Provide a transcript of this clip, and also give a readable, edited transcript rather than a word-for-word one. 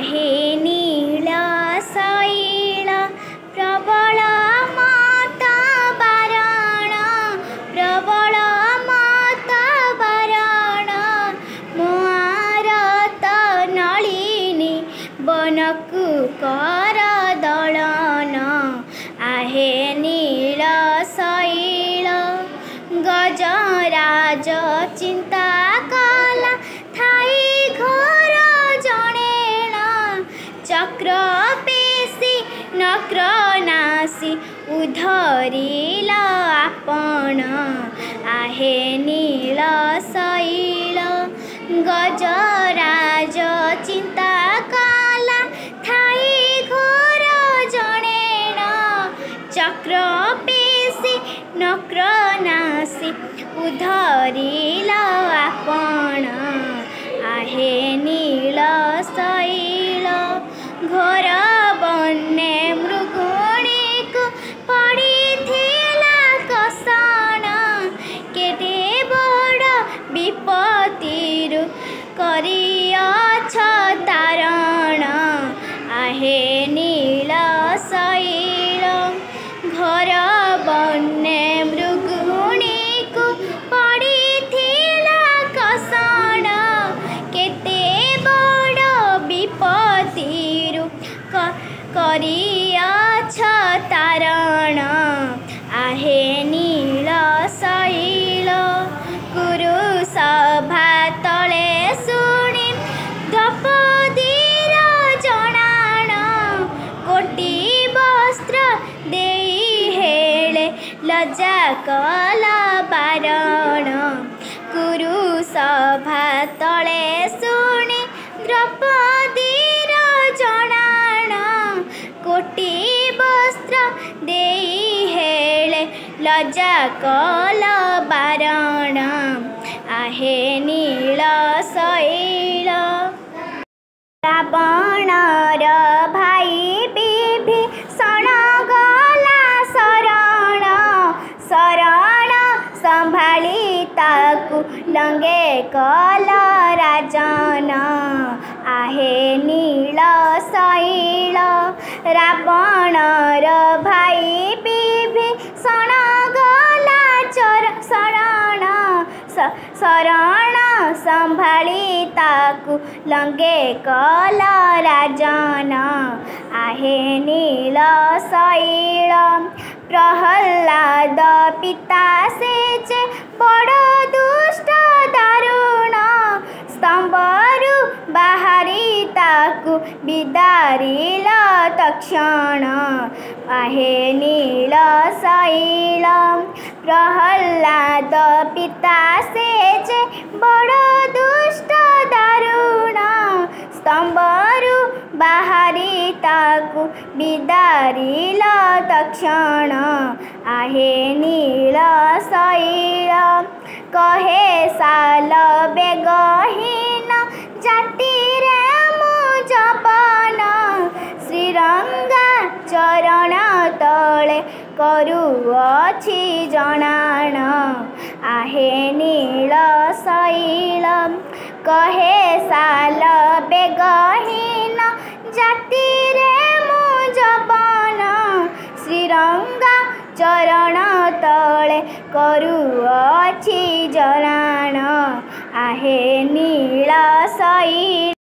आहे नील शैल प्रबल माता बारण प्रबल माता बारण मुआरत नलिनी बनकु कर दलन आहे नील शैल गजराज चिंता कला थाई घर जनेण चक्र पेशी नक्र नासी उधरिला आपण आहे नील शैल गजराज चिंता कला थाई घर जनेण चक्र पेशी नक्र नासी उधरिला आपण आहे नील शैल घोर बन्ने मृगुणी को पड़ीथिला कषण केते बड़ विपत्तिरु करिअछ तारण आहे नील शैल घर बन्ने मृगुणी को पड़ीथिला कषण केते बड़ विपत्तिरु करिअछ तारण आहे नील शैल गुरु सभा तले शुणी द्रौपदीर जणाण कोटी वस्त्र देई हेले लज्जा कला बारण गुरु सभा तले शुणी द्रौपदीर जणाण कोटी वस्त्र देई हेले लज्जा कला बारण आहे नील शैल रावणर भाई विभीषण गला शरण शरण संभाली ताकू लंगे कल राजन आहे नील शैल रावणर भाई विभीषण गला शरण शरण संभाली ताकू लंगे कल राजन आहे नील शैल प्रहलाद पिता से बड़ दुष्ट दारुण स्तंभरु बाहरी ताकू विदारिल तक्षण आहे नील शैल प्रहलाद पिता से बड़ दुष्ट दारुण स्तंभरु बाहरी ताकू विदारिल तक्षण आहे नील शैल कहे साल बेगहीन जाति रे मु जपन श्रीरंगा चरण तले करुअछि जणाण आहे नील शैल कहे साल बेगहीन जाति रे मु जपन श्रीरंगा चरण तले करुअछि जणाण आहे नील शैल।